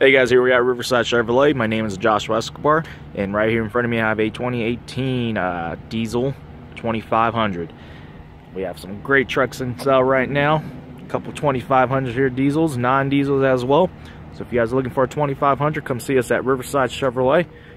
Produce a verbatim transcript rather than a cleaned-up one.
Hey guys, here we got Riverside Chevrolet. My name is Joshua Escobar, and right here in front of me I have a twenty eighteen uh, diesel twenty-five hundred. We have some great trucks in sale right now. A couple twenty-five hundred here diesels, non-diesels as well. So if you guys are looking for a twenty-five hundred, come see us at Riverside Chevrolet.